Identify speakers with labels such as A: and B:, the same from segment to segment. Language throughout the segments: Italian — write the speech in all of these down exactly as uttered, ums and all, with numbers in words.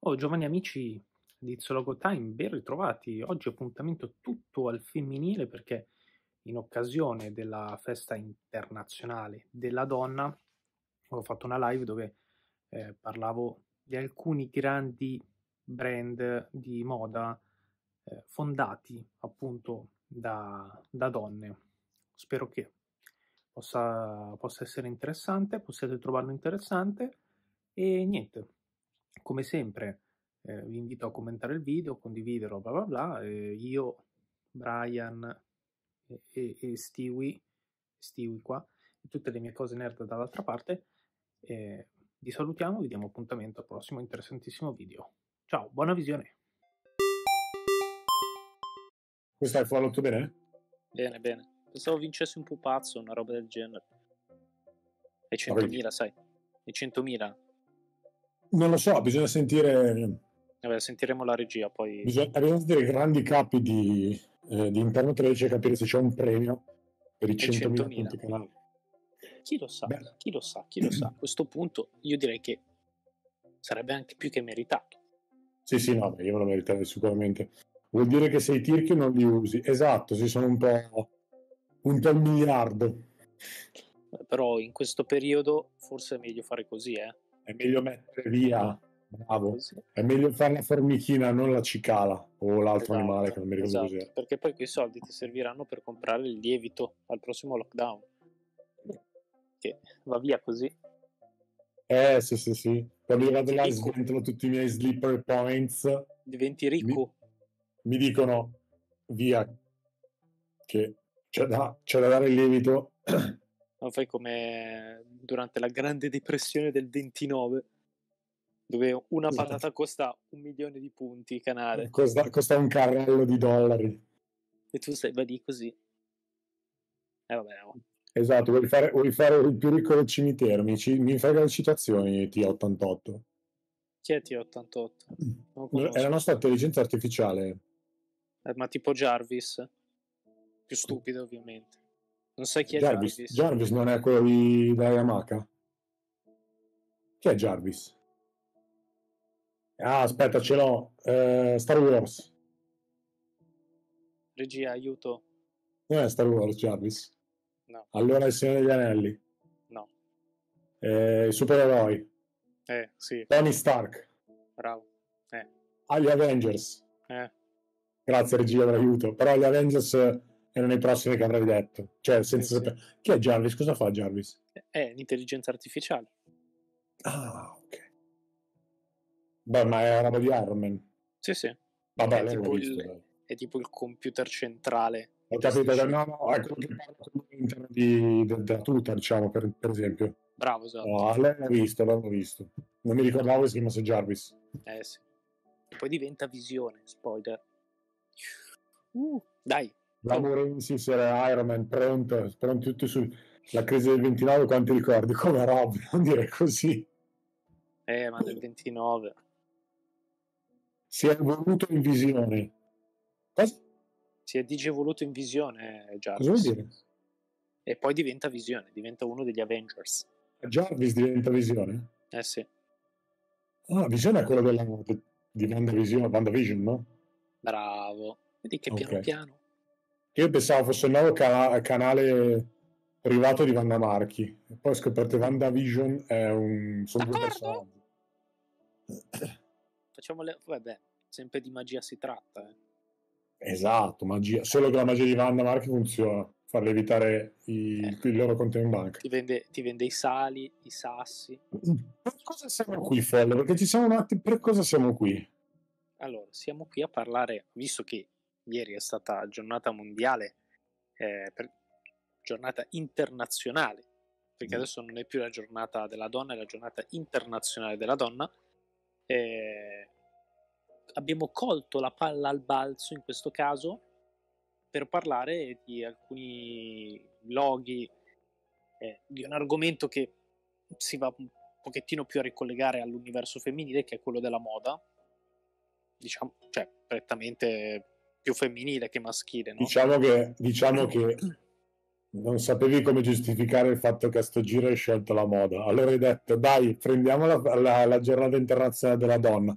A: Oh, giovani amici di It's Logo Time, ben ritrovati. Oggi appuntamento tutto al femminile perché in occasione della festa internazionale della donna ho fatto una live dove eh, parlavo di alcuni grandi brand di moda eh, fondati appunto da, da donne. Spero che possa, possa essere interessante, possiate trovarlo interessante e niente, come sempre eh, vi invito a commentare il video, condividerlo, bla bla bla. Eh, io, Brian e, e, e Stewie, Stewie qua, e tutte le mie cose nerd dall'altra parte. Eh, vi salutiamo, vi diamo appuntamento al prossimo interessantissimo video. Ciao, buona visione.
B: Questo hai fatto bene?
C: Bene, bene. Pensavo vincessi un pupazzo, una roba del genere. E centomila, sai? E centomila.
B: Non lo so, bisogna sentire...
C: Vabbè, sentiremo la regia, poi...
B: Bisogna, bisogna sentire i grandi capi di, eh, di Interno tredici e capire se c'è un premio per i centomila punti canale.
C: Chi lo sa,
B: Beh.
C: chi lo sa, chi lo sa. A questo punto io direi che sarebbe anche più che meritato.
B: Sì, sì, no, io me lo meriterei sicuramente. Vuol dire che se i tirchi non li usi. Esatto, si sono un po'... un po' il miliardo.
C: Però in questo periodo forse è meglio fare così, eh?
B: È meglio mettere via, bravo,
C: Così.
B: è meglio fare la formichina, non la cicala o l'altro
C: Esatto,
B: animale che non mi ricordo
C: esatto,
B: cos'è.
C: perché poi quei soldi ti serviranno per comprare il lievito al prossimo lockdown, che va via così.
B: Eh, sì, sì, sì. Quando io vado là e
C: Ricco.
B: sventolo tutti i miei slipper points,
C: Diventi ricco.
B: mi, mi dicono, via, che c'è da, c'è da dare il lievito.
C: Non fai come durante la Grande Depressione del ventinove, dove una
B: Esatto.
C: patata costa un milione di punti canale
B: Costa, costa un carrello di dollari.
C: e tu stai lì così. Eh vabbè, no.
B: Esatto, vuoi fare, vuoi fare il più ricco del cimitero, mi, ci, mi fai le citazioni T ottantotto.
C: Chi è T ottantotto? Non
B: È la
C: conosco.
B: nostra intelligenza artificiale.
C: Eh, ma tipo Jarvis, più stupido ovviamente. Non sai chi è
B: Jarvis,
C: Jarvis?
B: Jarvis non è quello di da Yamaka? Chi è Jarvis? Ah, aspetta, ce l'ho. Eh, Star Wars.
C: Regia, aiuto.
B: Non è Star Wars, Jarvis?
C: No,
B: Allora il Signore degli Anelli.
C: no.
B: Eh, i supereroi.
C: Eh, sì,
B: Tony Stark.
C: bravo. Eh,
B: Agli Avengers.
C: eh.
B: Grazie regia per l'aiuto. Però gli Avengers erano i prossimi che avrei detto. Cioè, senza
C: Sì,
B: sapere. Chi è Jarvis? Cosa fa Jarvis?
C: È l'intelligenza artificiale.
B: Ah, ok. Beh, ma è roba di Iron Man.
C: Sì, sì.
B: Vabbè,
C: È
B: lei l'ho
C: tipo,
B: visto.
C: il,
B: dai.
C: è tipo il computer centrale.
B: Ho
C: che
B: capito,
C: gestisce-
B: no, no, è quello che parla all'interno di, de- della tuta, diciamo, per, per esempio.
C: Bravo, esatto.
B: Oh, lei l'ho visto, l'ho visto. Non mi ricordavo che si chiamasse Jarvis.
C: Eh sì. E poi diventa visione, spoiler. Uh, dai.
B: Lamorensis era Iron Man, pronto, pronti tutti sulla crisi del ventinove, quanti ricordi? Come Rob, non dire così.
C: Eh, ma nel ventinove.
B: Si è evoluto in visione. Cosa?
C: Si è digevoluto in visione, eh,
B: Cosa vuol
C: Jarvis.
B: dire?
C: E poi diventa visione, diventa uno degli Avengers.
B: Jarvis diventa visione?
C: Eh sì.
B: Ah, visione è quello della, di WandaVision, WandaVision, no?
C: Bravo. Vedi che piano
B: Ok.
C: piano.
B: Io pensavo fosse il nuovo cana- canale privato di Wanda Marchi. E poi ho scoperto che WandaVision è un... sono due
C: D'accordo.
B: personaggi.
C: Facciamo le... Vabbè, sempre di magia si tratta, eh.
B: Esatto, magia. Solo che la magia di Wanda Marchi funziona. Farle evitare i-
C: Eh.
B: il loro conto in banca.
C: Ti vende, ti vende i sali, i sassi.
B: Per cosa siamo qui, Folle? Perché ci siamo un attimo... Per cosa siamo qui?
C: Allora, siamo qui a parlare, visto che ieri è stata giornata mondiale, eh, per- giornata internazionale, perché
B: Mm.
C: adesso non è più la giornata della donna, è la giornata internazionale della donna. Eh, abbiamo colto la palla al balzo in questo caso per parlare di alcuni loghi, eh, di un argomento che si va un pochettino più a ricollegare all'universo femminile, che è quello della moda, diciamo, cioè prettamente più femminile che maschile, no?
B: Diciamo che, diciamo che non sapevi come giustificare il fatto che a sto giro hai scelto la moda. Allora hai detto, dai, prendiamo la, la- la giornata internazionale della donna.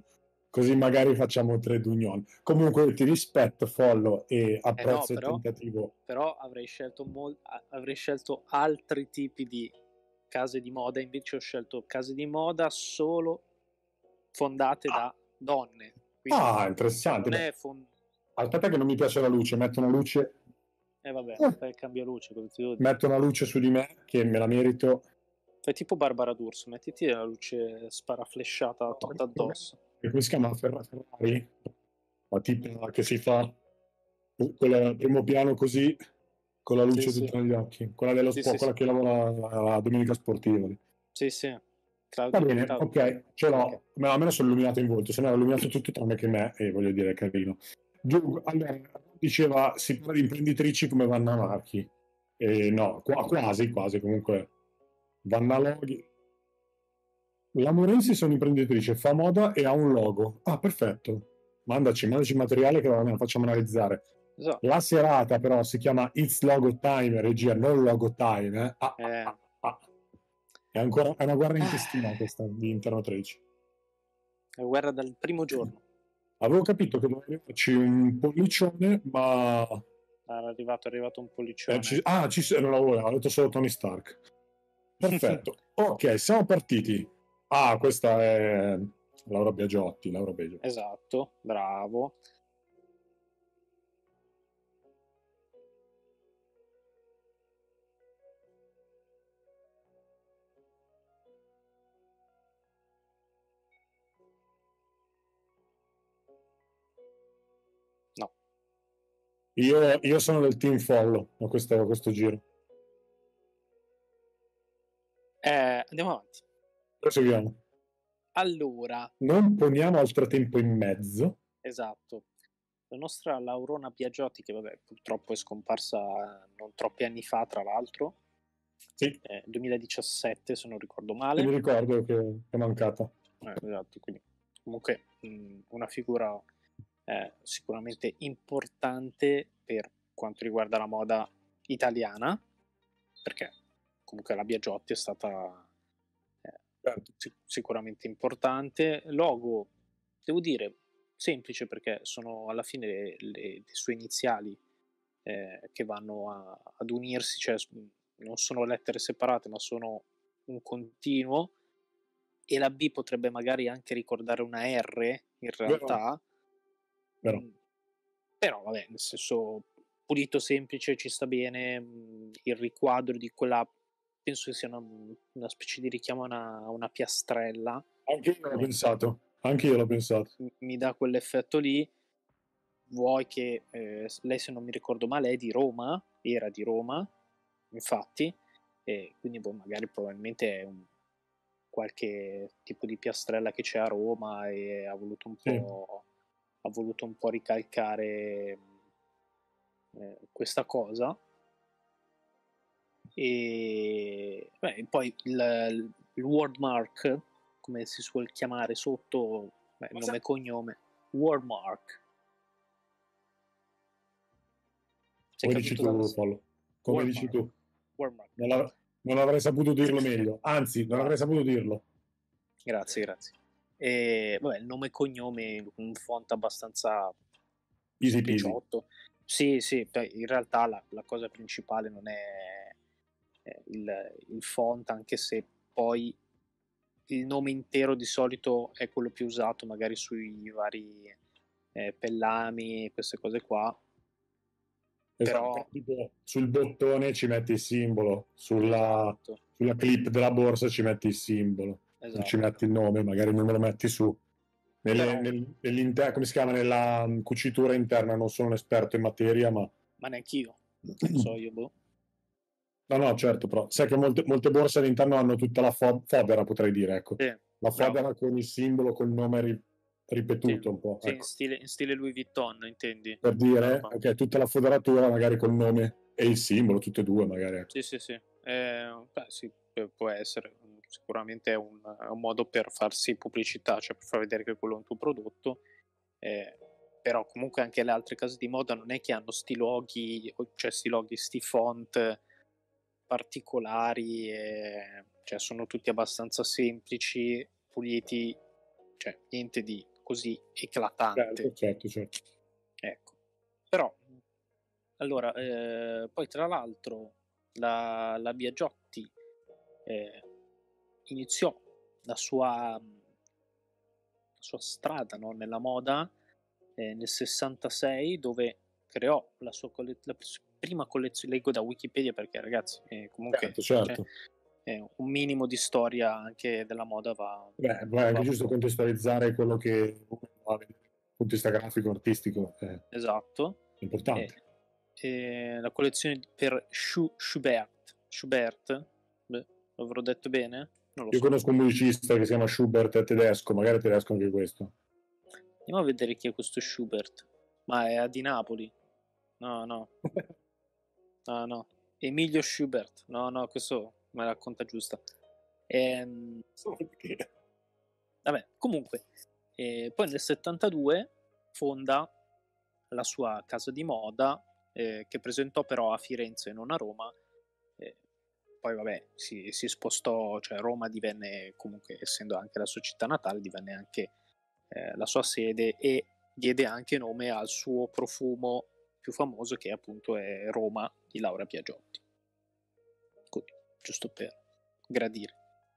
B: così magari facciamo trade union. Comunque ti rispetto, Follo, e apprezzo
C: Eh no, però,
B: il tentativo.
C: Però avrei scelto, mol- a- avrei scelto altri tipi di case di moda, invece ho scelto case di moda solo fondate
B: Ah,
C: da donne. Quindi
B: ah,
C: cioè,
B: interessante.
C: non
B: Beh,
C: è fond-
B: aspetta che non mi piace la luce, metto una luce,
C: Eh vabbè,
B: eh,
C: fai il cambio luce, cosa ti devo dire?
B: metto una luce su di me che me la merito.
C: Fai tipo Barbara D'Urso, mettiti la luce sparaflesciata tutta addosso.
B: E come si chiama? Ferra- Ferrari? La tipa che si fa quel primo piano così, con la
C: Sì,
B: luce
C: sì,
B: tutta negli occhi. Quella dello
C: sì,
B: sport,
C: sì,
B: quella
C: sì,
B: che lavora alla Domenica Sportiva.
C: sì, sì.
B: Va
C: Claudia,
B: bene,
C: Claudia.
B: ok, ce
C: Ok.
B: l'ho. Ma almeno sono illuminato in volto, se no era illuminato tutto tranne che me, e voglio dire, carino. Giù, allora, diceva, si parla di imprenditrici come Vanna Marchi. E no, qua- quasi, quasi, comunque. Vanna Loghi. La Morensi sono imprenditrice, fa moda e ha un logo. Ah, perfetto. Mandaci, mandaci il materiale che la facciamo analizzare.
C: So,
B: La serata però si chiama It's Logo Time, regia, non Logo Time. Eh? Ah, ah,
C: eh,
B: ah, ah. È ancora è una guerra intestina
C: ah,
B: questa di internatrici.
C: è guerra dal primo giorno.
B: Avevo capito che doveva arrivarci un pollicione, ma...
C: Era arrivato, è arrivato un
B: eh,
C: pollicione.
B: ci... Ah, ci... non l'avevo, ho detto solo Tony Stark. Perfetto. Ok, siamo partiti. Ah, questa è Laura Biagiotti. Laura Biagiotti.
C: Esatto, bravo. No.
B: Io, io sono del team follow a questo, a questo giro.
C: Eh, andiamo avanti.
B: Proseguiamo.
C: Allora,
B: Non poniamo altro tempo in mezzo.
C: esatto. La nostra Laurona Biagiotti, che vabbè, purtroppo è scomparsa non troppi anni fa, tra l'altro,
B: Sì,
C: eh, duemiladiciassette se non ricordo
B: e mi
C: male.
B: ricordo che è mancata.
C: Eh, esatto, quindi comunque mh, una figura eh, sicuramente importante per quanto riguarda la moda italiana, perché comunque la Biagiotti è stata eh,
B: Certo.
C: sic- sicuramente importante. Logo, devo dire, semplice perché sono alla fine le, le- le sue iniziali eh, che vanno a- ad unirsi, cioè s- non sono lettere separate, ma sono un continuo. E la B potrebbe magari anche ricordare una R in
B: Vero,
C: realtà.
B: vero.
C: Mm, però vabbè, nel senso pulito, semplice, ci sta bene. mm, Il riquadro di quella, penso che sia una, una specie di richiamo a una, a una piastrella,
B: Anche io l'ho
C: mi,
B: pensato. Anche io l'ho pensato.
C: mi dà quell'effetto lì. Vuoi che eh, lei, se non mi ricordo male, è di Roma, era di Roma, infatti, e quindi boh, magari probabilmente è un, qualche tipo di piastrella che c'è a Roma e ha voluto un
B: Sì.
C: po', ha voluto un po' ricalcare eh, questa cosa. E beh, poi il, il wordmark, come si suol chiamare sotto, beh, nome e cognome, wordmark. Sei
B: Come dici
C: caduto dalla...
B: tu, Follo. Come dici
C: Wordmark.
B: tu.
C: Wordmark.
B: Non, av- non avrei saputo dirlo meglio. Anzi, non avrei
C: Bravo.
B: saputo dirlo.
C: Grazie, grazie. E vabbè, il nome e cognome, un font abbastanza
B: Easy peasy.
C: sempliciotto. Sì, sì, beh, in realtà la, la cosa principale non è eh, il, il font, anche se poi il nome intero di solito è quello più usato magari sui vari eh, pellami, queste cose qua.
B: Esatto.
C: Però,
B: Tipo, sul bottone ci metti il simbolo, sulla,
C: esatto,
B: sulla clip della borsa ci metti il simbolo, non ci
C: esatto.
B: metti il nome, magari non me lo metti su. Nelle,
C: Però,
B: nel, nell'inter- come si chiama? Nella um, cucitura interna non sono un esperto in materia, ma...
C: ma neanch'io, che ne so io, boh.
B: No, no, certo, però sai che molte, molte borse all'interno hanno tutta la fo- fodera, potrei dire, ecco.
C: Sì,
B: La
C: bravo.
B: fodera con il simbolo, col nome ri-
C: Sì,
B: ripetuto un po',
C: sì, in
B: ecco.
C: stile, in stile Louis Vuitton, intendi?
B: Per
C: Quella
B: dire,
C: roba.
B: ok, tutta la foderatura magari col nome e il simbolo, tutte e due magari, ecco.
C: Sì, sì, sì. Eh, beh, sì, pu- può essere. Sicuramente è un, è un modo per farsi pubblicità, cioè per far vedere che quello è un tuo prodotto. Eh, però comunque anche le altre case di moda non è che hanno sti loghi, o- cioè sti loghi, sti font particolari, e- cioè sono tutti abbastanza semplici, puliti, cioè niente di così eclatante.
B: Certo, certo, certo.
C: Ecco. Però, allora, eh, poi tra l'altro la, la Biagiotti eh, iniziò la sua, la sua strada, no, nella moda eh, nel sessantasei, dove creò la sua colle- la prima collezione. Leggo da Wikipedia perché, ragazzi, eh, comunque
B: Certo, certo.
C: cioè, eh, un minimo di storia anche della moda va.
B: Beh, è anche giusto contestualizzare quello che uno va a vedere dal punto di vista grafico, artistico, è
C: Esatto.
B: importante.
C: E, e la collezione per Schu- Schubert. Schubert, beh, l'avrò detto bene? Non lo
B: Io
C: so.
B: conosco un musicista che si chiama Schubert, è tedesco, magari è tedesco anche questo.
C: Andiamo a vedere chi è questo Schubert. Ma è di Napoli. No, no. No, no. Emilio Schubert. No, no, questo me la racconta giusta. Ehm, vabbè, comunque. Eh, poi nel settantadue fonda la sua casa di moda, eh, che presentò però a Firenze e non a Roma. Eh, poi vabbè, si, si spostò, cioè Roma divenne, comunque essendo anche la sua città natale, divenne anche eh, la sua sede, e diede anche nome al suo profumo più famoso, che appunto è Roma di Laura Biagiotti. Così, giusto per gradire.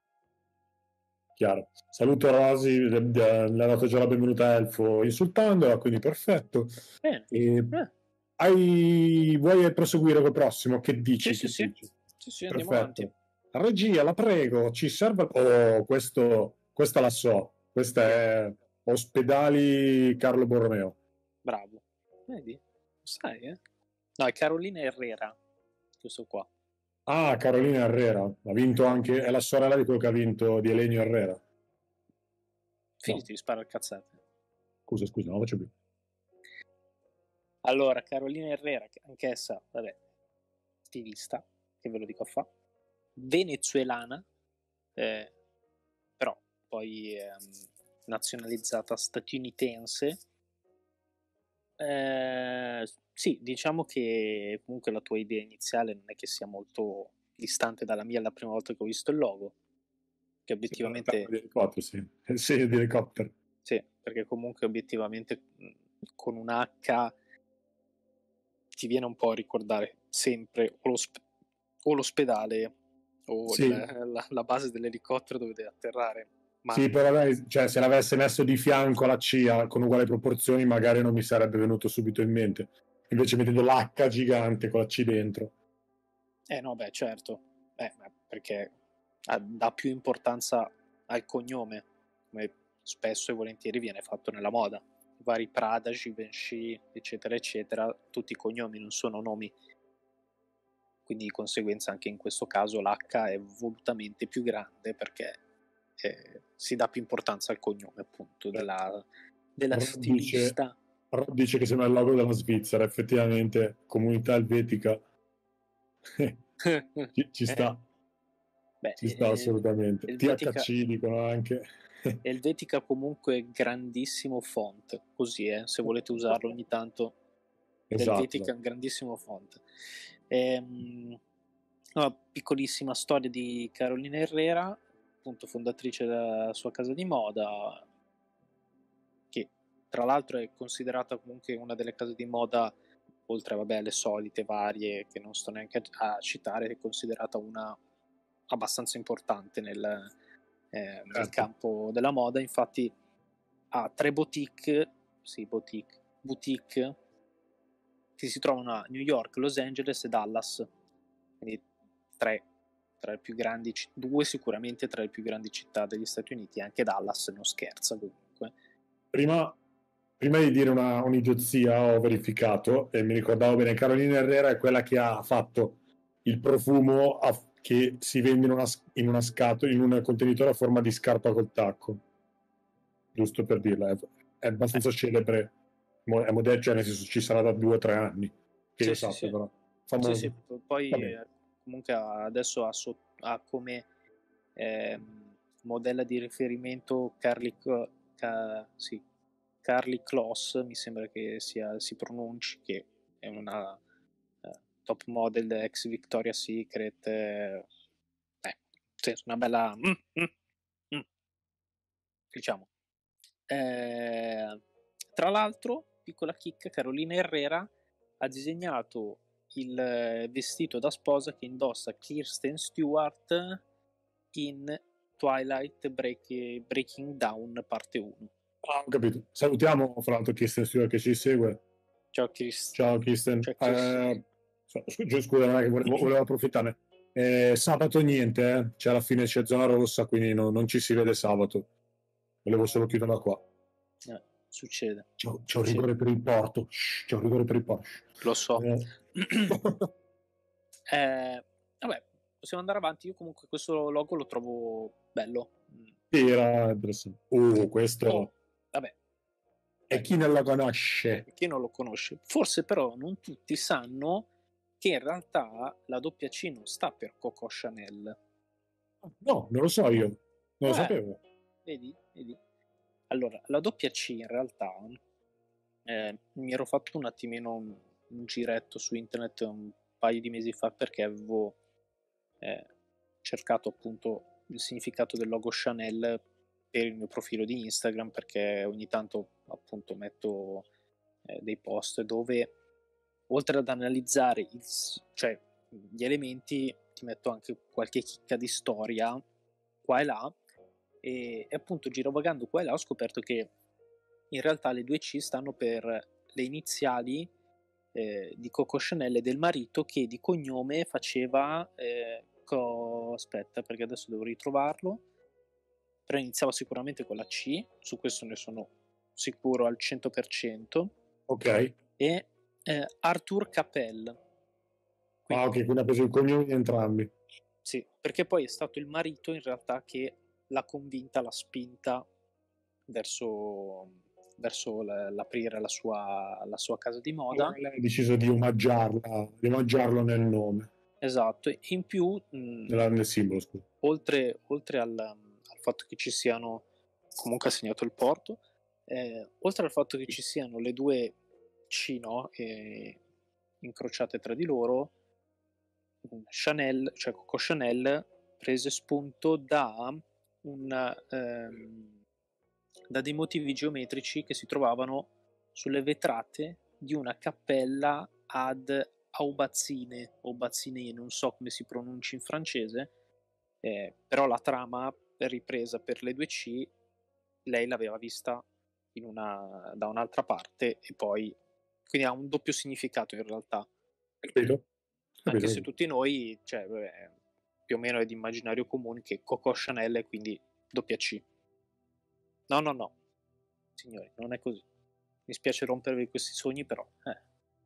B: Chiaro. Saluto Rosy, le, le, le ha dato già la benvenuta a Elfo insultandola, quindi perfetto.
C: Bene.
B: E
C: Eh.
B: hai, vuoi proseguire col prossimo? Che dici?
C: Sì,
B: Che
C: sì,
B: dici?
C: sì. Sì, sì, andiamo
B: Perfetto.
C: avanti.
B: Regia, la prego, ci serve. Oh, questo, questa la so. Questa è Ospedali Carlo Borromeo.
C: Bravo. Vedi? Sai, eh? No, è Carolina Herrera, questo qua.
B: Ah, Carolina Herrera. Ha vinto anche, è la sorella di quello che ha vinto di Elenio Herrera.
C: Finiti
B: No.
C: di sparare cazzate.
B: Scusa, scusa, non lo faccio più.
C: Allora, Carolina Herrera, che anch'essa, vabbè, stilista, che ve lo dico a fa, venezuelana, eh, però poi ehm, nazionalizzata statunitense. Eh, sì, diciamo che comunque la tua idea iniziale non è che sia molto distante dalla mia la prima volta che ho visto il logo, che obiettivamente...
B: Di elicottero, sì. Sì, di elicottero.
C: Sì, perché comunque obiettivamente con un H ti viene un po' a ricordare sempre o, l'osp- o l'ospedale o
B: Sì.
C: il, la, la base dell'elicottero dove deve atterrare. Ma...
B: Sì, però dai, cioè, se l'avesse messo di fianco la C A con uguali proporzioni magari non mi sarebbe venuto subito in mente. Invece mettendo l'H gigante con la C dentro.
C: Eh no, beh, certo. Eh, perché dà più importanza al cognome, come spesso e volentieri viene fatto nella moda. I vari Prada, Givenchy, eccetera, eccetera, tutti i cognomi, non sono nomi. Quindi di conseguenza anche in questo caso l'H è volutamente più grande perché eh, si dà più importanza al cognome, appunto, della, della
B: Rob
C: stilista.
B: Dice, Rob dice che sembra il logo della Svizzera, effettivamente, comunità elvetica. ci, ci sta.
C: Beh,
B: ci sta
C: eh,
B: assolutamente.
C: Elvetica,
B: T H C dicono anche.
C: Elvetica comunque grandissimo font, così eh, se volete usarlo ogni tanto.
B: Esatto.
C: Elvetica è un grandissimo font. Ehm, una piccolissima storia di Carolina Herrera, appunto fondatrice della sua casa di moda, che tra l'altro è considerata comunque una delle case di moda, oltre vabbè alle solite varie che non sto neanche a citare, è considerata una abbastanza importante nel, eh,
B: certo.
C: nel campo della moda. Infatti ha tre boutique, sì, boutique, boutique che si trovano a New York, Los Angeles e Dallas, quindi tre tra le più grandi, due sicuramente tra le più grandi città degli Stati Uniti, anche Dallas non scherza comunque.
B: Prima, prima di dire una, un'idiozia ho verificato e mi ricordavo bene, Carolina Herrera è quella che ha fatto il profumo a, che si vende in una, in una scatola, in un contenitore a forma di scarpa col tacco, giusto per dirla, è, è abbastanza eh. celebre, è moderno, cioè nel senso ci sarà da due o tre anni che
C: sì,
B: io
C: sì,
B: sappia,
C: sì.
B: però famoso.
C: Sì, sì. Poi eh, comunque adesso ha, so, ha come eh, modella di riferimento Carly, ca, sì, Carly Kloss, mi sembra che sia, si pronunci, che è una uh, top model ex Victoria's Secret, eh, una bella mm, mm, mm, diciamo. Eh, Tra l'altro, piccola chicca, Carolina Herrera ha disegnato il eh, vestito da sposa che indossa Kirsten Stewart in Twilight Break- Breaking Down parte uno.
B: Ah, ho capito. Salutiamo fra l'altro Kirsten Stewart che ci segue.
C: Ciao Kirsten.
B: Ciao Kirsten.
C: Ciao, Kirsten.
B: Eh, scusa, scusa, non è che volevo, volevo approfittarne. Eh, sabato niente, eh. Cioè alla fine c'è zona rossa, quindi no, non ci si vede sabato. Volevo solo chiuderla qua.
C: Eh, succede.
B: C'è, c'è un rigore per il Porto. Shh, c'è un rigore per il Porto.
C: Lo so.
B: Eh.
C: eh, vabbè, possiamo andare avanti. Io comunque questo logo lo trovo bello.
B: Sì, era interessante. Uh, questo...
C: Oh, vabbè.
B: E chi non la conosce?
C: Chi non lo conosce? Forse però non tutti sanno che in realtà la doppia C non sta per Coco Chanel.
B: No, non lo so io. Non lo
C: eh,
B: sapevo.
C: Vedi? Vedi? Allora, la doppia C in realtà eh, mi ero fatto un attimino un, un giretto su internet un paio di mesi fa perché avevo eh, cercato appunto il significato del logo Chanel per il mio profilo di Instagram, perché ogni tanto appunto metto eh, dei post dove oltre ad analizzare il, cioè, gli elementi ti metto anche qualche chicca di storia qua e là, e, e appunto girovagando qua e là ho scoperto che in realtà le due C stanno per le iniziali eh, di Coco Chanel e del marito, che di cognome faceva eh, co... aspetta perché adesso devo ritrovarlo, però iniziava sicuramente con la C, su questo ne sono sicuro al cento per cento.
B: Ok.
C: E eh, Arthur Capel.
B: Quindi, ah, ok, quindi ha preso il cognome di entrambi.
C: Sì, perché poi è stato il marito in realtà che l'ha convinta, l'ha spinta verso, verso l'aprire la sua, la sua casa di moda.
B: Allora lei ha deciso di omaggiarla, di omaggiarlo nel nome.
C: Esatto, e in più mh,
B: nel simbolo, scusa.
C: oltre, oltre al, al fatto che ci siano, comunque ha segnato il Porto, eh, oltre al fatto che ci siano le due C, no, eh, incrociate tra di loro, Chanel, cioè Coco Chanel prese spunto da un ehm, da dei motivi geometrici che si trovavano sulle vetrate di una cappella ad Aubazzine o Bazzine, non so come si pronunci in francese, eh, però la trama ripresa per le due C lei l'aveva vista in una, da un'altra parte, e poi quindi ha un doppio significato in realtà.
B: Capito?
C: Anche se tutti noi, cioè, beh, più o meno è di immaginario comune che Coco Chanel è quindi doppia C. No, no, no, signori, non è così. Mi spiace rompervi questi sogni, però. Eh.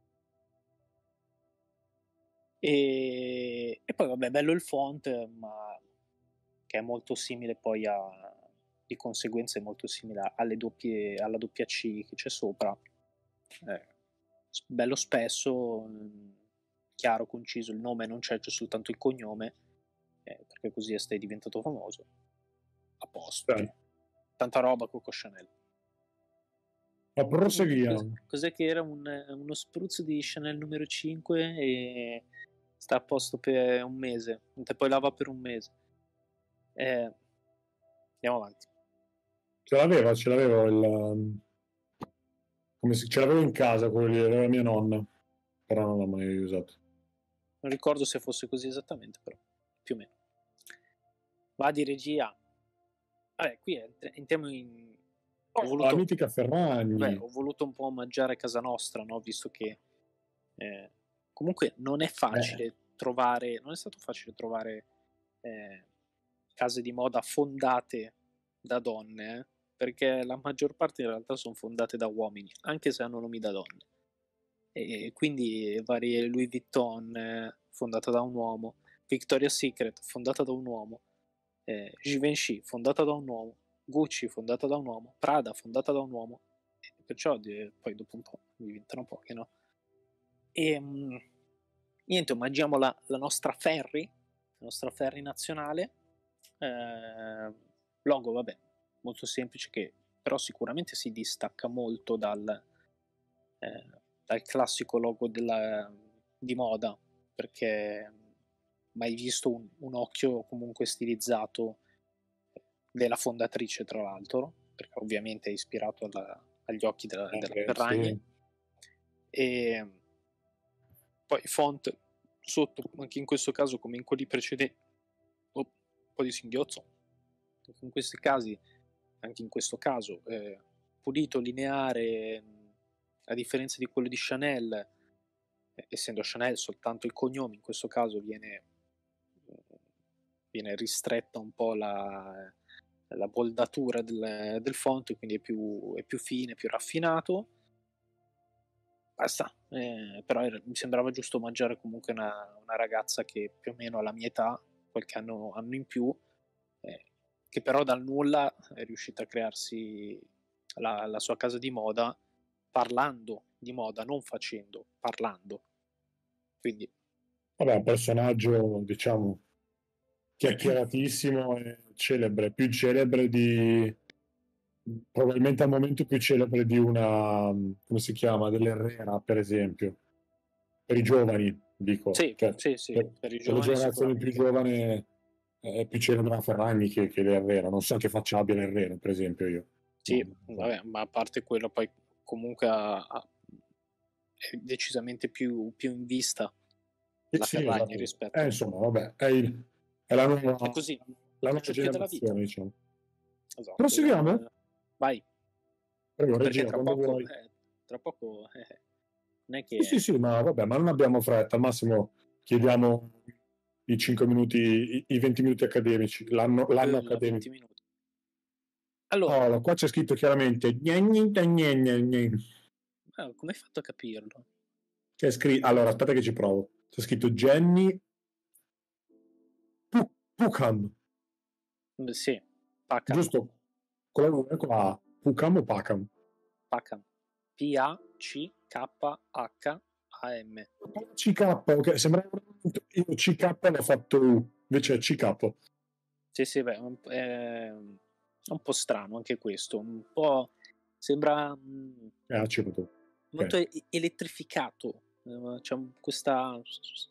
C: E... e poi, vabbè, bello il font, ma che è molto simile poi a... di conseguenza è molto simile alle doppie, alla doppia C che c'è sopra. Eh, bello spesso, chiaro, conciso, il nome non c'è, c'è soltanto il cognome, eh, perché così stai diventato famoso. A posto. Beh. Tanta roba Coco Chanel.
B: Ma proseguiamo.
C: Cos'è che era? Un, uno spruzzo di Chanel numero cinque e sta a posto per un mese, e poi lava per un mese. Eh, andiamo avanti.
B: Ce l'aveva, ce l'avevo il... come si... ce l'avevo in casa, quello lì, era mia nonna, però non l'ho mai usato.
C: Non ricordo se fosse così esattamente, però più o meno. Va di regia. Vabbè, qui entriamo in...
B: Ho voluto... la mitica Ferragni.
C: Beh, ho voluto un po' omaggiare casa nostra, no? Visto che eh, comunque non è facile eh. trovare, non è stato facile trovare eh, case di moda fondate da donne, eh? Perché la maggior parte in realtà sono fondate da uomini, anche se hanno nomi da donne. E quindi varie Louis Vuitton eh, fondata da un uomo, Victoria's Secret fondata da un uomo, eh, Givenchy fondata da un uomo, Gucci fondata da un uomo, Prada fondata da un uomo, e perciò eh, poi dopo un po' diventano poche, no? E mh, niente, omaggiamo la, la nostra Ferry, la nostra Ferry nazionale. Eh, logo, vabbè, molto semplice, che però sicuramente si distacca molto dal, eh, dal classico logo della, di moda, perché mai visto un, un occhio comunque stilizzato della fondatrice, tra l'altro, perché ovviamente è ispirato alla, agli occhi della,
B: Eh,
C: della
B: beh,
C: Ferragni.
B: sì.
C: E poi font sotto, anche in questo caso come in quelli precedenti, oh, un po' di singhiozzo, in questi casi, anche in questo caso, eh, pulito, lineare, a differenza di quello di Chanel, eh, essendo Chanel soltanto il cognome, in questo caso viene, viene ristretta un po' la, la boldatura del, del font, quindi è più, è più fine, più raffinato. Basta, eh, però era, mi sembrava giusto omaggiare comunque una, una ragazza che più o meno alla mia età, qualche anno, anno in più, eh, che però dal nulla è riuscita a crearsi la, la sua casa di moda parlando di moda, non facendo, parlando. Quindi
B: Vabbè, un personaggio, diciamo, chiacchieratissimo e celebre, più celebre di... probabilmente al momento più celebre di una, come si chiama, dell'Herrera, per esempio. Per i giovani, dico.
C: sì,
B: Cioè,
C: sì, sì,
B: per,
C: per i
B: per le
C: giovani
B: generazioni più
C: sicuramente.
B: giovani è più celebre la Ferragni che, che l'Herrera. Non so che faccia abbia l'Herrera, per esempio, io.
C: Sì,
B: No,
C: vabbè, ma a parte quello, poi comunque ha, ha- è decisamente più, più in vista
B: sì,
C: la
B: sì,
C: Ferragni
B: esatto. Eh,
C: rispetto.
B: insomma, vabbè, è, il- è la nuova,
C: È così,
B: la
C: il
B: nuova
C: ciuffio della vita.
B: generazione, diciamo.
C: Esatto.
B: Proseguiamo?
C: eh, vai,
B: Prego,
C: perché
B: regia,
C: tra
B: quando
C: poco,
B: vuoi.
C: eh, tra poco eh, non è
B: Sì, sì,
C: che
B: sì, ma vabbè, ma non abbiamo fretta. Al massimo chiediamo i cinque minuti, i, i venti minuti accademici, l'anno, l'anno
C: eh, la venti
B: accademico.
C: minuti. Allora,
B: Oh, qua c'è scritto chiaramente gna, gna, gna, gna, gna, gna.
C: ah, come hai fatto a capirlo?
B: C'è scritto, allora, aspetta che ci provo. C'è scritto Jenny Pu- Pucam,
C: Beh, sì, Pacam,
B: giusto? Con la U e con la A. Pucam o Pacam?
C: Pacam, P A C K H A M.
B: C K, ok, sembra io C K l'ho fatto U, invece è C K.
C: Sì, sì, beh, un- è è un po' strano anche questo, un po' sembra mm,
B: Eh, accedo tu.
C: molto
B: Ok.
C: e- elettrificato, eh, c'è un- questa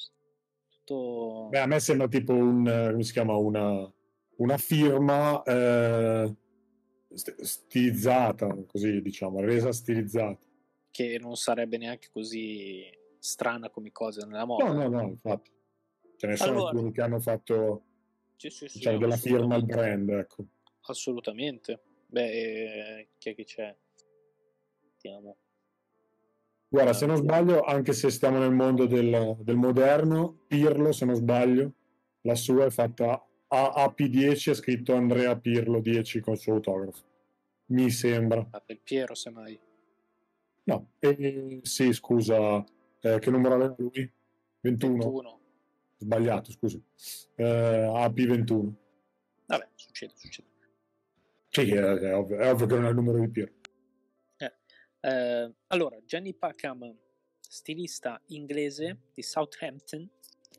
B: Beh,
C: tutto
B: a me sembra tipo un, eh, come si chiama, una, una firma eh, st- stilizzata, così diciamo, resa stilizzata.
C: che non sarebbe neanche così strana come cosa nella
B: No,
C: moda.
B: no,
C: eh.
B: no, infatti. Ce ne sono
C: Allora,
B: alcuni che hanno fatto,
C: sì, sì, sì,
B: diciamo, della firma al
C: assolutamente,
B: brand, ecco.
C: assolutamente. Beh, eh, chi è che c'è? Vediamo.
B: Guarda, se
C: Eh,
B: non sbaglio, anche se stiamo nel mondo del, del moderno, Pirlo, se non sbaglio, la sua è fatta A- AP dieci, è scritto Andrea Pirlo dieci con il suo autografo. Mi sembra.
C: ah, del Piero, semmai.
B: No, e, sì, scusa, eh, che numero aveva lui? ventuno?
C: ventuno.
B: Sbagliato, scusi. Eh, A P ventuno.
C: Vabbè, succede, succede.
B: Sì, è, è ovvio, è ovvio che non è il numero di Pirlo.
C: Eh, eh, allora, Jenny Packham, stilista inglese di Southampton,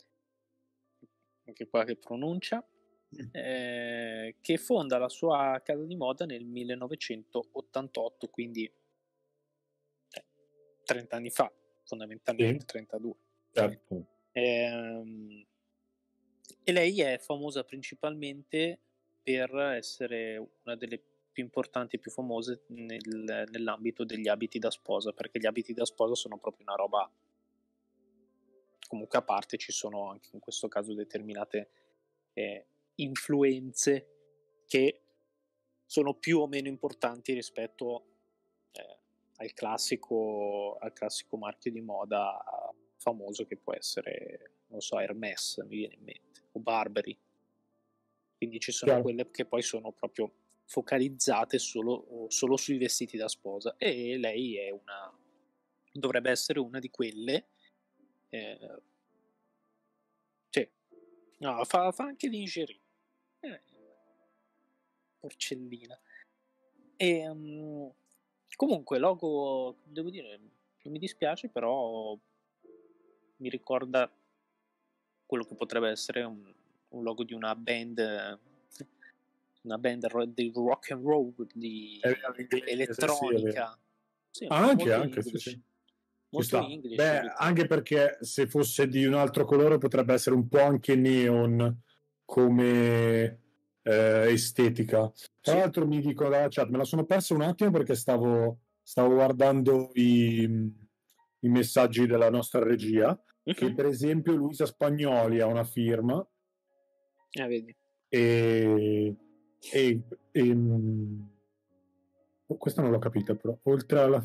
C: anche qua che pronuncia, eh, che fonda la sua casa di moda nel millenovecentottantotto, quindi eh, trenta anni fa, fondamentalmente,
B: Sì,
C: trentadue.
B: certo.
C: Ehm, e lei è famosa principalmente per essere una delle più importanti e più famose nel- nell'ambito degli abiti da sposa, perché gli abiti da sposa sono proprio una roba, comunque a parte ci sono anche in questo caso determinate eh, influenze che sono più o meno importanti rispetto eh, al classico al classico marchio di moda famoso che può essere, non so, Hermès, mi viene in mente, o Burberry. Quindi ci sono
B: Chiaro.
C: quelle che poi sono proprio focalizzate solo, solo sui vestiti da sposa, e lei è una dovrebbe essere una di quelle. eh, sì. No, fa, fa anche lingerie. Eh, porcellina. E um, comunque logo, devo dire, non mi dispiace, però mi ricorda quello che potrebbe essere un, un logo di una band, una band ro- di rock and roll, di
B: È vero, inglese, sì, è vero.
C: elettronica. Sì,
B: Ah, anche,
C: molto
B: anche, sì,
C: English.
B: sì. Ci
C: Molto
B: sta.
C: English,
B: Beh,
C: elettronica.
B: anche perché se fosse di un altro colore potrebbe essere un po' anche neon come eh, estetica. Tra
C: Sì,
B: l'altro mi dico dalla chat, me la sono persa un attimo perché stavo, stavo guardando i, i messaggi della nostra regia,
C: Mhm.
B: che per esempio Luisa Spagnoli ha una firma
C: Eh, vedi.
B: e, e, e mh, oh, questa non l'ho capita, però oltre alla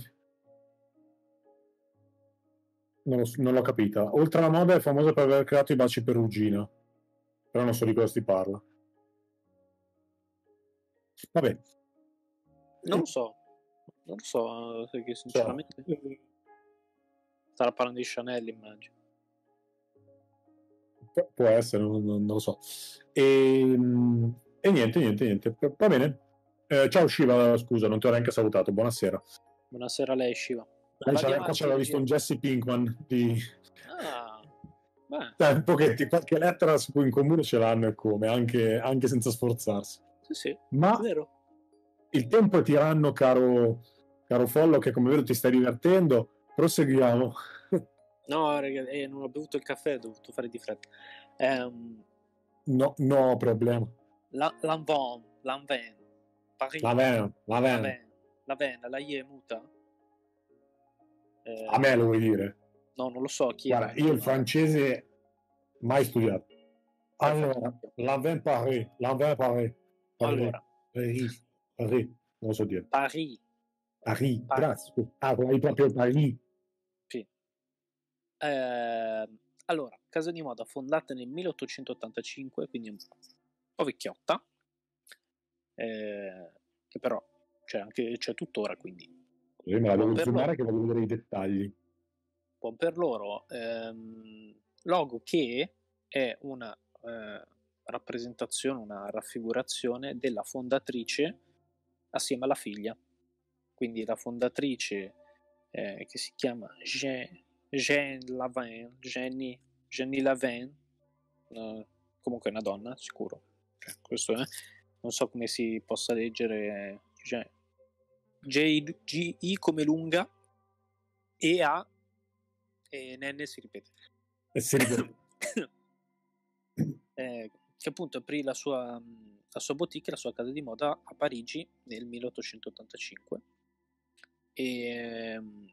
B: non, lo- non l'ho capita. Oltre alla moda è famosa per aver creato i baci perugina, però non so di cosa si parla. Vabbè.
C: Non lo so, non lo so, perché
B: So,
C: sinceramente
B: eh,
C: starà parlando di Chanel, immagino.
B: pu- può essere, non, non- non lo so. E, mh, e niente, niente, niente. Va bene. Eh, ciao Shiva, scusa, non ti ho neanche salutato. Buonasera.
C: Buonasera a lei, Shiva.
B: Lei
C: Vadi
B: c'aveva,
C: avanti,
B: c'aveva visto
C: regia.
B: un Jesse Pinkman di
C: Ah, beh,
B: eh, un pochettino, qualche lettera su cui in comune ce l'hanno e come, anche, anche senza sforzarsi.
C: sì, sì,
B: Ma
C: vero.
B: il tempo è tiranno, caro, caro Follo, che come vedo ti stai divertendo. Proseguiamo.
C: No, raga, eh, non ho bevuto il caffè, ho dovuto fare di fretta. Ehm,
B: No, no problema.
C: la, Lanvin, Lanvin, Paris,
B: La Ven, la Ven.
C: Lanvin, Lanvin, la I è muta? Eh,
B: A me lo vuoi dire?
C: no, non lo so,
B: Guarda,
C: chiedo.
B: io il francese mai studiato.
C: Perfetto.
B: Allora, la Ven Paris, la Ven Paris. Paris,
C: Allora,
B: Paris, Paris, non lo so dire.
C: Paris,
B: Paris,
C: Pa-
B: grazie. Ah, hai proprio Paris.
C: sì. Ehm, allora, casa di moda fondata nel milleottocentottantacinque, quindi un po' vecchiotta, eh, che però c'è anche c'è tuttora, quindi
B: Così me la
C: buon
B: devo
C: per
B: zoomare
C: loro.
B: che voglio vedere i dettagli.
C: Buon per loro. Ehm, logo che è una eh, rappresentazione, una raffigurazione della fondatrice assieme alla figlia. Quindi la fondatrice eh, che si chiama Jean, Jean Lavin, Jenny, Jenny Lavin, eh, comunque è una donna, sicuro. Cioè, questo è. Non so come si possa leggere Jean- J G I come lunga e A e Nenne si ripete.
B: E si ripete.
C: eh, che appunto aprì la sua, la sua boutique, la sua casa di moda a Parigi nel milleottocentottantacinque e ehm,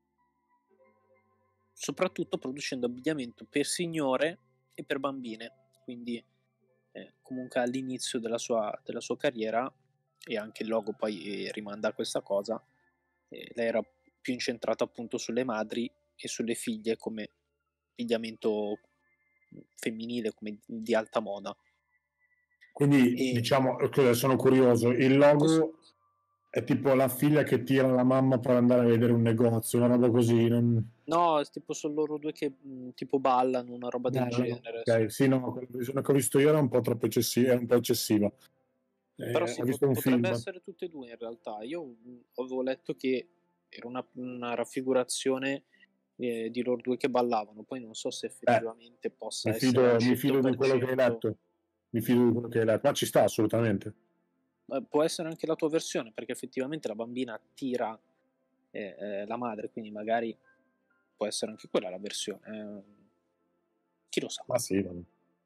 C: soprattutto producendo abbigliamento per signore e per bambine, quindi eh, comunque all'inizio della sua, della sua carriera, e anche il logo poi eh, rimanda a questa cosa, eh, lei era più incentrata appunto sulle madri e sulle figlie come abbigliamento femminile, come di alta moda.
B: Quindi,
C: E
B: diciamo, ok, sono curioso, il logo è tipo la figlia che tira la mamma per andare a vedere un negozio, una roba così. Non...
C: no, è tipo sono loro due che mh, tipo ballano, una roba del
B: No, no,
C: genere. Sì.
B: ok, sì, no, quella visione che ho visto io era un po' troppo eccessiva, era un po' eccessiva.
C: Però
B: Eh,
C: sì,
B: ho
C: pot-
B: visto un
C: potrebbe
B: film.
C: essere tutte e due in realtà. Io mh, avevo letto che era una, una raffigurazione eh, di loro due che ballavano, poi non so se
B: Eh,
C: effettivamente possa
B: mi
C: essere al
B: fido, mi fido di quello che hai
C: cento per cento.
B: letto. Mi fido di quello che hai letto. Ma ci sta assolutamente.
C: Eh, Può essere anche la tua versione, perché effettivamente la bambina attira eh, eh, la madre, quindi magari può essere anche quella la versione. eh, Chi lo sa.
B: Ma sì, vabbè.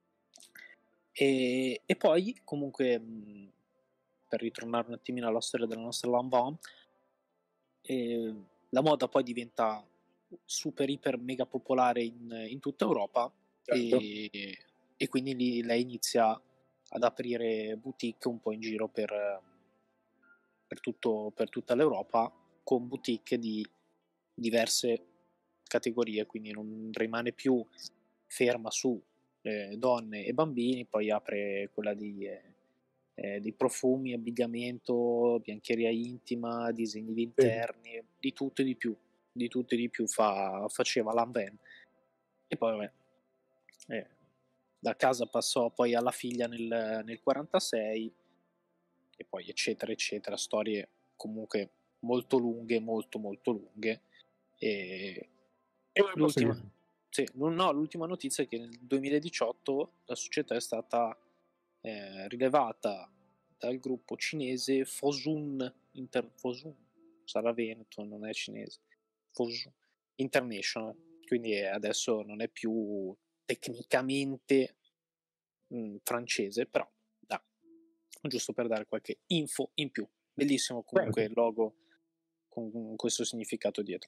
C: E, e poi, comunque, mh, per ritornare un attimino alla storia della nostra Lanvin, eh, la moda poi diventa super iper mega popolare in, in tutta Europa
B: Certo.
C: e, e quindi lì lei inizia ad aprire boutique un po' in giro per, per, tutto, per tutta l'Europa, con boutique di diverse categorie, quindi non rimane più ferma su eh, donne e bambini, poi apre quella di, eh, eh, di profumi, abbigliamento, biancheria intima, disegni di interni, di tutto e di più, di tutto e di più fa, faceva Lanvin. E poi vabbè, eh, da casa passò poi alla figlia nel, nel quarantasei e poi eccetera eccetera, storie comunque molto lunghe, molto molto lunghe. E
B: E poi
C: l'ultima,
B: proseguiamo.
C: sì, no, l'ultima notizia è che nel duemiladiciotto la società è stata eh, rilevata dal gruppo cinese Fosun, Inter, Fosun sarà Veneto, non è cinese, Fosun International, quindi è, adesso non è più tecnicamente mh, francese, però da, giusto per dare qualche info in più. Bellissimo comunque
B: Certo.
C: il logo con questo significato dietro.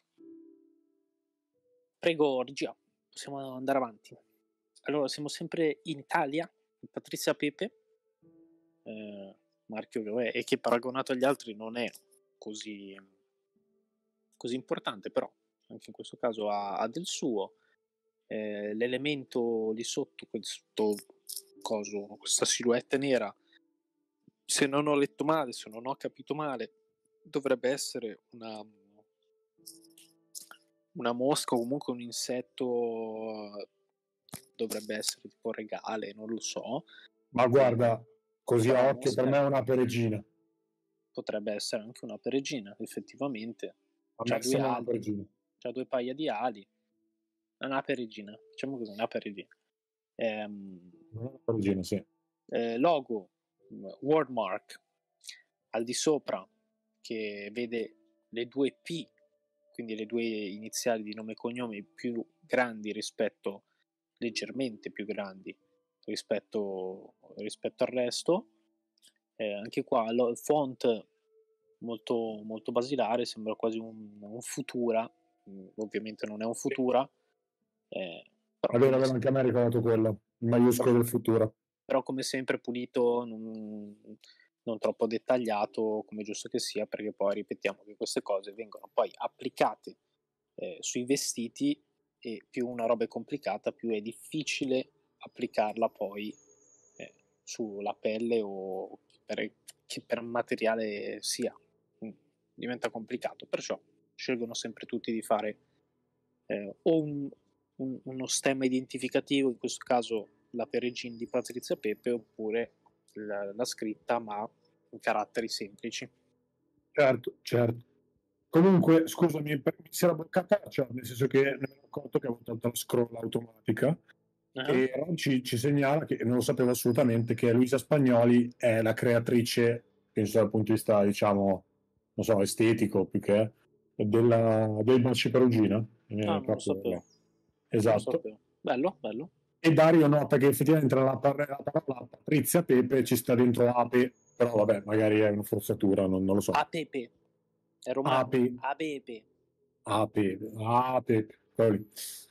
C: Prego, regia, possiamo andare avanti. Allora, siamo sempre in Italia, Patrizia Pepe, eh, marchio che è, e che paragonato agli altri non è così, così importante, però anche in questo caso ha, ha del suo. Eh, l'elemento lì sotto, questo coso, questa silhouette nera, se non ho letto male, se non ho capito male, dovrebbe essere una una mosca o comunque un insetto, dovrebbe essere tipo regale, non lo so.
B: Ma guarda, così
C: Però
B: a
C: la
B: occhio
C: mosca
B: per me è una peregina.
C: potrebbe essere anche una peregina, effettivamente.
B: A
C: C'ha
B: me
C: due
B: sembra una
C: ali,
B: peregina.
C: c'ha due paia di ali. Una peregina, diciamo così, una peregina. Ehm,
B: Una peregina, sì.
C: eh, logo, wordmark, al di sopra, che vede le due P, quindi le due iniziali di nome e cognome più grandi rispetto, leggermente più grandi rispetto, rispetto al resto. Eh, anche qua lo, il font molto, molto basilare, sembra quasi un, un Futura, mm, ovviamente non è un Futura, eh, però,
B: È vero,
C: come,
B: aveva anche a me ricordato quello, il maiuscolo del futuro.
C: però come sempre pulito, non, non troppo dettagliato, come giusto che sia, perché poi ripetiamo che queste cose vengono poi applicate eh, sui vestiti, e più una roba è complicata, più è difficile applicarla poi eh, sulla pelle o per, che per materiale sia. Mm, diventa complicato, perciò scelgono sempre tutti di fare eh, o un, un, uno stemma identificativo, in questo caso la peregina di Patrizia Pepe, oppure la, la scritta ma in caratteri semplici.
B: Certo, certo. Comunque, scusami, mi si era bloccata, cioè, nel senso che non mi ero accorto che avevo tolto la scroll automatica.
C: Uh-huh.
B: E Ron ci, ci segnala, che non lo sapevo assolutamente, che Luisa Spagnoli è la creatrice, penso dal punto di vista, diciamo, non so, estetico più che, della, del Baci Perugina. Eh,
C: Ah, non lo
B: proprio-
C: sapevo. Non lo
B: Esatto.
C: sapevo. Bello, bello.
B: E Dario nota che effettivamente la parola Patrizia Pepe ci sta dentro Ape, però vabbè, magari è una forzatura, non, non lo so.
C: A Pepe. È romano.
B: Ape,
C: A Pepe.
B: Ape, Ape, quello lì.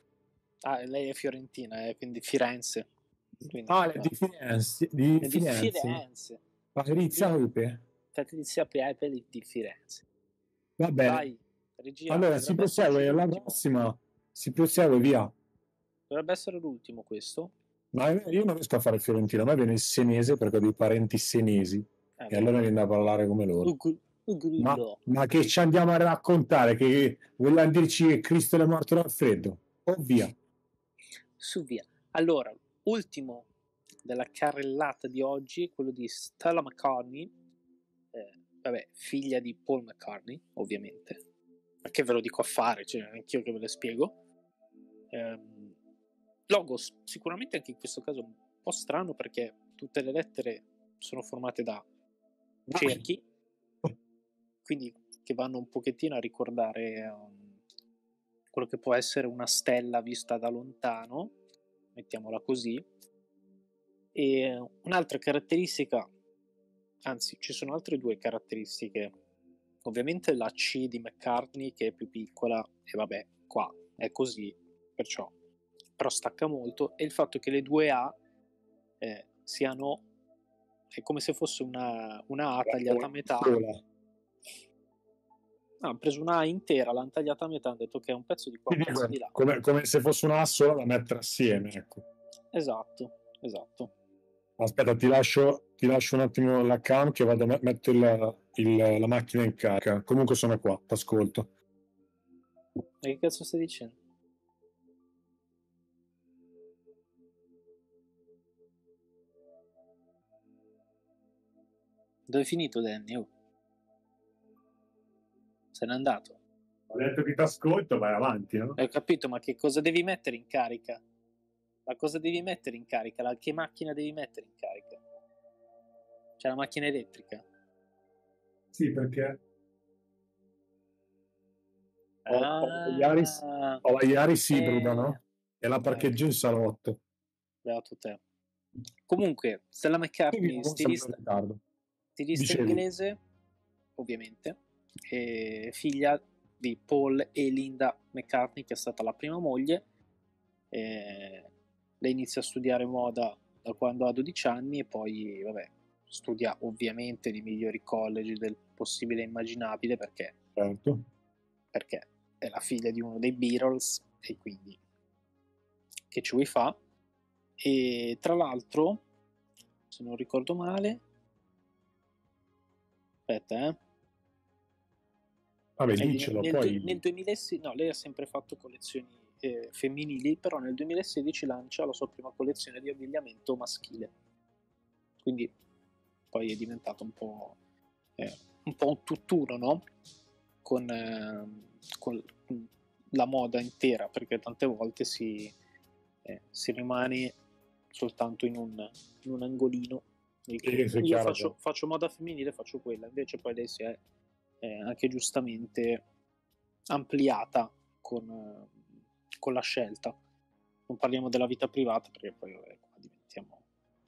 C: Ah, lei è fiorentina, eh, quindi Firenze. Quindi,
B: Ah, è
C: no.
B: di Firenze, di
C: È di
B: Firenze.
C: Firenze.
B: Patrizia Pepe.
C: Patrizia Pepe di, di Firenze.
B: Va bene.
C: Vai, regia.
B: Allora si
C: Dovrebbe essere
B: prosegue, alla
C: l'ultimo.
B: prossima si prosegue via.
C: Dovrebbe essere l'ultimo questo.
B: Ma io non riesco a fare il fiorentino, a me viene il senese perché ho dei parenti senesi
C: Eh,
B: e allora mi viene da parlare come loro.
C: Ugru-
B: Ma,
C: Ugrillo.
B: ma che ci andiamo a raccontare? Che vogliamo dirci che Cristo è morto dal freddo? O via.
C: Su via. Allora, ultimo della carrellata di oggi, quello di Stella McCartney, eh, vabbè, figlia di Paul McCartney, ovviamente. Ma che ve lo dico a fare, cioè, anch'io che ve le spiego. Ehm, logo sicuramente anche in questo caso un po' strano, perché tutte le lettere sono formate da cerchi, quindi che vanno un pochettino a ricordare um, quello che può essere una stella vista da lontano, mettiamola così. E un'altra caratteristica, anzi ci sono altre due caratteristiche, ovviamente la C di McCartney che è più piccola, e vabbè, qua è così, perciò però stacca molto, e il fatto che le due A eh, siano, è come se fosse una, una A tagliata a metà. Ah, hanno preso una A intera, l'hanno tagliata a metà, hanno detto che è un pezzo di qua, un pezzo di là.
B: Come, come se fosse una A sola da mettere assieme, ecco.
C: Esatto, esatto.
B: Aspetta, ti lascio, ti lascio un attimo la cam che vado a mettere il, il, la macchina in carica. Comunque sono qua, ti ascolto.
C: Ma che cazzo stai dicendo? Dove è finito Danny? Oh. Se n'è andato.
B: Ho detto che ti ascolto, vai avanti, no?
C: Hai capito, ma che cosa devi mettere in carica? Ma cosa devi mettere in carica? La, che macchina devi mettere in carica? C'è la macchina elettrica?
B: Sì, perché ho,
C: Ah,
B: ho la Yaris, ho la Yaris ibrida,
C: eh,
B: no? E la parcheggio in salotto.
C: beato te. Comunque, Stella McCartney,
B: Quindi,
C: stilista,
B: in ritardo.
C: stilista
B: Dicevi.
C: inglese, ovviamente, e figlia di Paul e Linda McCartney, che è stata la prima moglie. E lei inizia a studiare moda da quando ha dodici anni e poi, vabbè, studia ovviamente nei migliori college del possibile e immaginabile, perché,
B: certo.
C: perché è la figlia di uno dei Beatles e quindi che ci vuoi fa. E tra l'altro, se non ricordo male, aspetta eh
B: Vabbè,
C: nel,
B: dicelo,
C: nel,
B: poi...
C: nel duemilasedici, no, lei ha sempre fatto collezioni eh, femminili, però nel duemilasedici lancia la sua prima collezione di abbigliamento maschile, quindi poi è diventato un po' eh, un po' un tutt'uno, no? Con, eh, con la moda intera, perché tante volte si, eh, si rimane soltanto in un, in un angolino.
B: Sì,
C: Io
B: sì, chiaro,
C: faccio,
B: chiaro.
C: faccio moda femminile, faccio quella, invece poi lei si è eh, anche giustamente ampliata con, eh, con la scelta. Non parliamo della vita privata, perché poi vabbè, qua diventiamo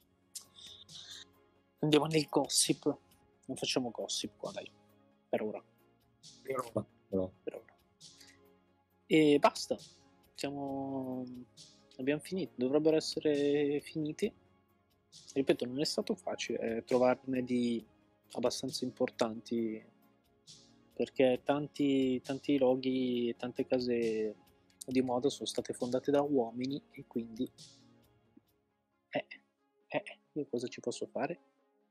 C: andiamo nel gossip. Non facciamo gossip qua, dai, per ora.
B: Per ora, però.
C: Per ora. E basta, siamo abbiamo finito, dovrebbero essere finiti. Ripeto, non è stato facile eh, trovarne di abbastanza importanti, perché tanti, tanti loghi e tante case di moda sono state fondate da uomini e quindi eh, eh, io cosa ci posso fare?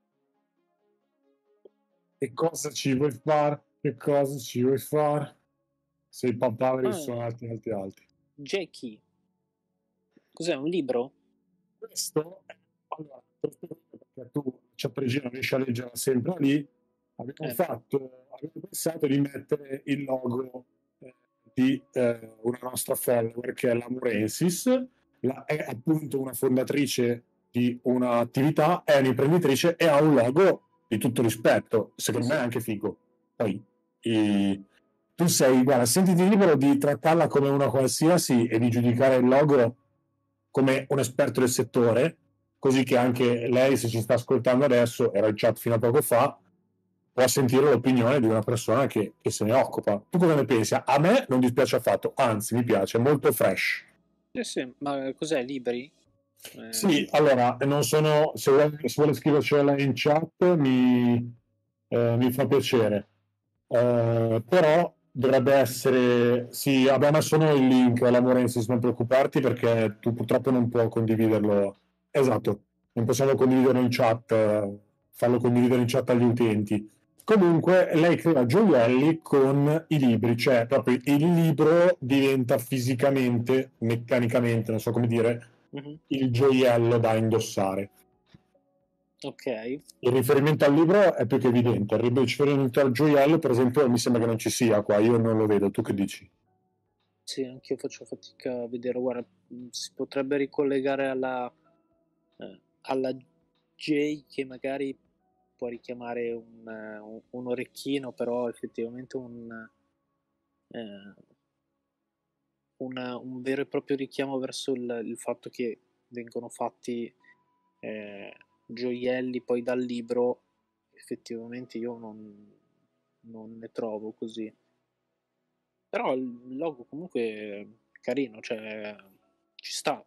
B: Che cosa ci vuoi fare? Che cosa ci vuoi fare? Se i papaveri
C: Ah,
B: sono alti, alti, alti.
C: Jackie, cos'è, un libro?
B: Questo, allora, perché tu Ciappregino riesci a leggerla sempre lì, abbiamo
C: Eh,
B: fatto, abbiamo pensato di mettere il logo eh, di eh, una nostra follower che è la Murensis, la, è appunto una fondatrice di un'attività, è un'imprenditrice e ha un logo di tutto rispetto, secondo
C: Sì,
B: me
C: sì.
B: è anche figo. Poi i- tu sei, guarda, sentiti libero di trattarla come una qualsiasi e di giudicare il logo come un esperto del settore, così che anche lei, se ci sta ascoltando adesso, era in chat fino a poco fa, può sentire l'opinione di una persona che, che se ne occupa. Tu cosa ne pensi? A me non dispiace affatto, anzi mi piace, è molto fresh.
C: Sì, sì, ma cos'è, libri? Eh,
B: Sì, allora, non sono, se vuole, se vuole scrivercela in chat mi, eh, mi fa piacere. Eh, però dovrebbe essere, sì, abbiamo messo noi il link alla Morensis, non preoccuparti perché tu purtroppo non puoi condividerlo. Esatto, non possiamo condividerlo in chat, eh, farlo condividere in chat agli utenti. Comunque lei crea gioielli con i libri, cioè proprio il libro diventa fisicamente, meccanicamente, non so come dire,
C: mhm.
B: il gioiello da indossare.
C: Ok,
B: Il riferimento al libro è più che evidente, il riferimento al gioiello, per esempio, mi sembra che non ci sia qua, io non lo vedo, tu che dici?
C: sì, anche io faccio fatica a vedere. Guarda, mh, si potrebbe ricollegare alla, eh, alla J, che magari può richiamare un, eh, un- un orecchino, però effettivamente un, eh, una- un vero e proprio richiamo verso il, il fatto che vengono fatti eh, gioielli poi dal libro, effettivamente io non, non ne trovo così. Però il logo comunque è carino, cioè ci sta,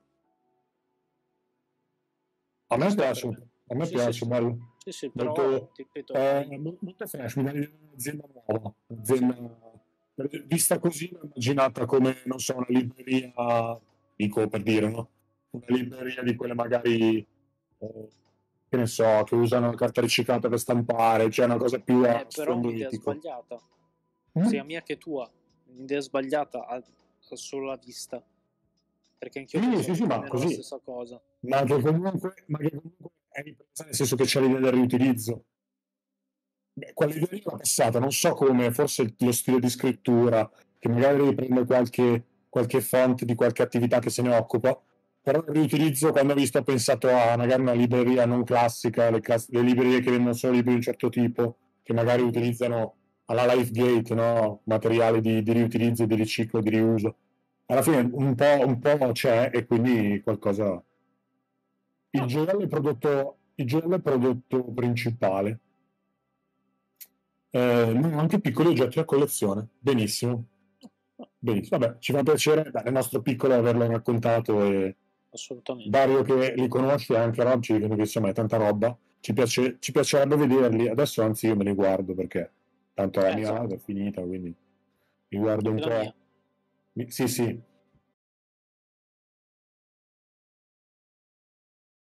B: A
C: ci
B: me
C: sta per
B: piace,
C: me.
B: a me
C: Sì, sì,
B: piace,
C: sì,
B: bello,
C: sì, sì, però
B: molto,
C: ti ripeto,
B: eh,
C: hai...
B: molto fresh, mi dà l'idea di un'azienda nuova,
C: sì.
B: un'azienda, vista così, l'ho immaginata come, non so, una libreria, dico per dire, no? Una libreria di quelle magari, eh, che ne so, che usano la carta riciclata per stampare, cioè una cosa più a
C: Eh, però
B: sfondo
C: un'idea
B: etico.
C: sbagliata, sia
B: Mm?
C: mia che tua, un'idea sbagliata a, a solo la vista, perché anch'io
B: Sì, sì,
C: pensavo
B: sì,
C: più o
B: ma
C: meno la
B: così,
C: stessa cosa.
B: ma che comunque, ma che comunque è ripresa nel senso che c'è l'idea del riutilizzo. Beh, quell'idea lì l'ho passata, non so come, forse lo stile di scrittura, che magari riprende qualche, qualche font di qualche attività che se ne occupa, però il riutilizzo quando ho visto ho pensato a magari una libreria non classica, le, class- le librerie che vendono solo libri di un certo tipo, che magari
C: Mhm.
B: utilizzano alla Lifegate, no? Materiali di, di riutilizzo, di riciclo, di riuso. Alla fine un po', un po' c'è e quindi qualcosa... Il
C: No,
B: gioiello è il prodotto, il gioiello è il prodotto principale. Eh, no, anche piccoli oggetti da collezione. Benissimo. Benissimo. Vabbè, ci fa piacere, beh, nel nostro piccolo averlo raccontato e
C: Assolutamente.
B: Dario che li conosce, anche Rob ci dicono che insomma è tanta roba. Ci, piace, ci piacerebbe vederli. Adesso anzi io me li guardo perché tanto la
C: Eh,
B: mia
C: esatto.
B: live è finita, quindi mi guardo un
C: Anche la
B: po'.
C: mia.
B: Mi- Sì, sì,